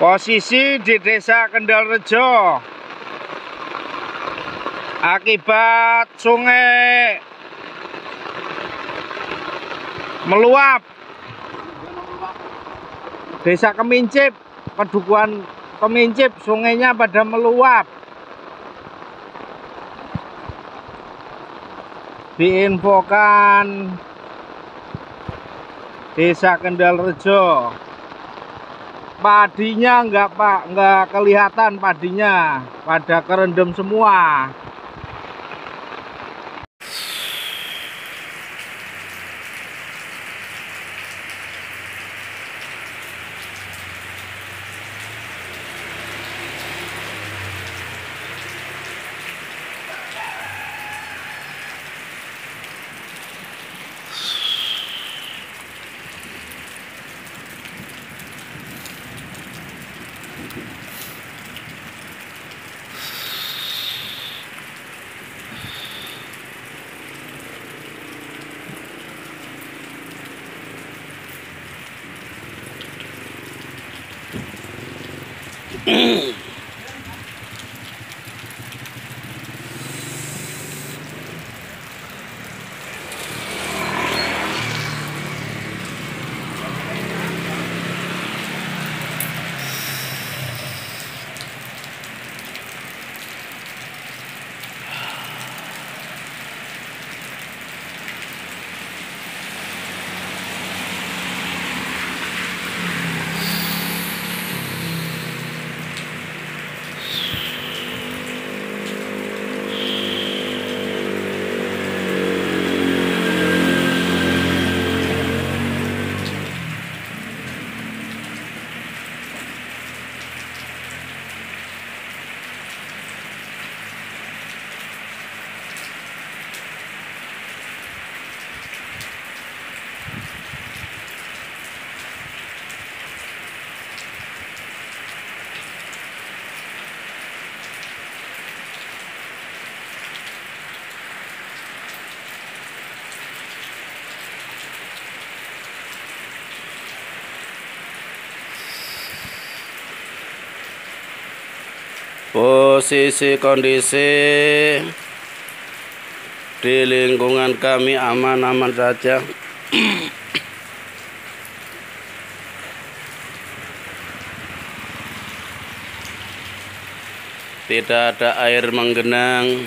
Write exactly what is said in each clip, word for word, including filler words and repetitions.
Posisi di Desa Kendalrejo akibat sungai meluap. Desa Kemincip, Pedukuhan Kemincip, sungainya pada meluap. Diinfokan Desa Kendalrejo. Padinya enggak Pak, enggak kelihatan padinya, pada kerendam semua. Posisi kondisi di lingkungan kami aman-aman saja. Tidak ada air menggenang.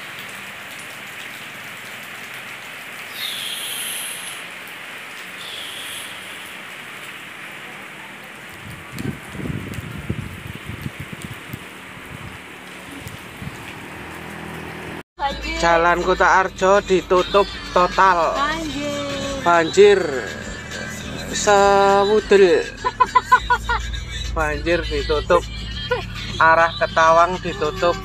Jalan Kutoarjo ditutup total. Banjir. Banjir sewudel. Banjir ditutup. Arah Ketawang ditutup.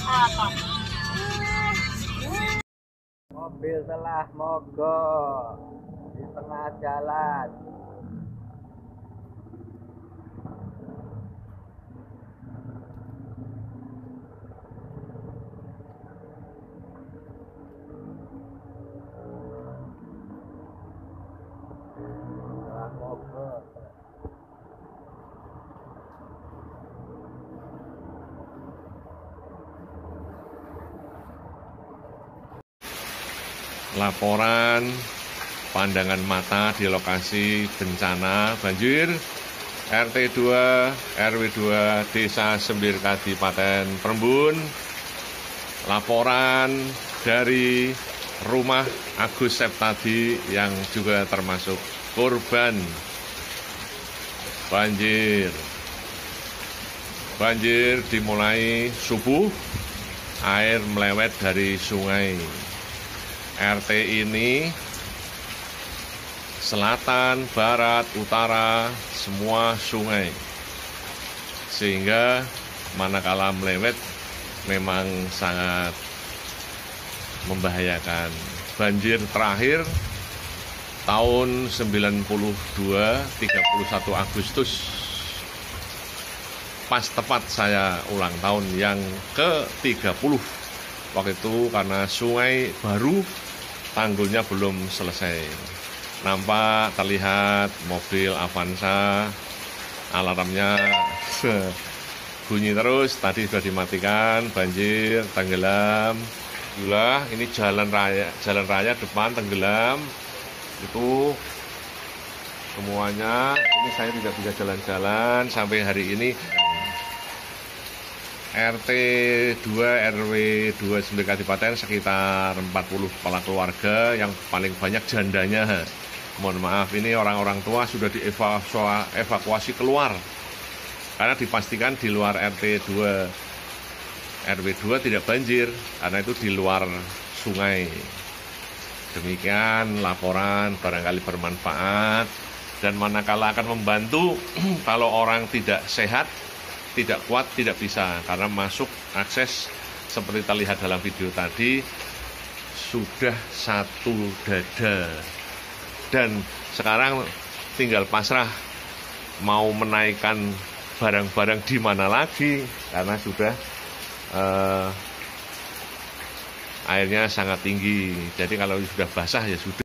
Mobil telah mogok di tengah jalan. Laporan pandangan mata di lokasi bencana banjir R T dua R W dua Desa Semblir Kadipaten Prembun. Laporan dari rumah Agus Septadi yang juga termasuk korban banjir. Banjir dimulai subuh, air melewet dari sungai. R T ini selatan, barat, utara, semua sungai. Sehingga manakala melewet memang sangat membahayakan. Banjir terakhir tahun sembilan puluh dua, tiga puluh satu Agustus. Pas tepat saya ulang tahun yang ke tiga puluh. Waktu itu karena sungai baru, tanggulnya belum selesai. Nampak terlihat mobil Avanza alarmnya bunyi terus, tadi sudah dimatikan, banjir, tenggelam. Itulah, ini jalan raya, jalan raya depan tenggelam. Itu semuanya. Ini saya tidak bisa jalan-jalan sampai hari ini. R T dua R W dua sembilan Kadipaten sekitar empat puluh kepala keluarga, yang paling banyak jandanya. Mohon maaf, ini orang-orang tua sudah dievakuasi keluar karena dipastikan di luar R T dua R W dua tidak banjir karena itu di luar sungai. Demikian laporan, barangkali bermanfaat, dan manakala akan membantu kalau orang tidak sehat, tidak kuat, tidak bisa, karena masuk akses seperti terlihat dalam video tadi sudah satu dada, dan sekarang tinggal pasrah mau menaikkan barang-barang di mana lagi karena sudah eh, airnya sangat tinggi. Jadi kalau sudah basah ya sudah.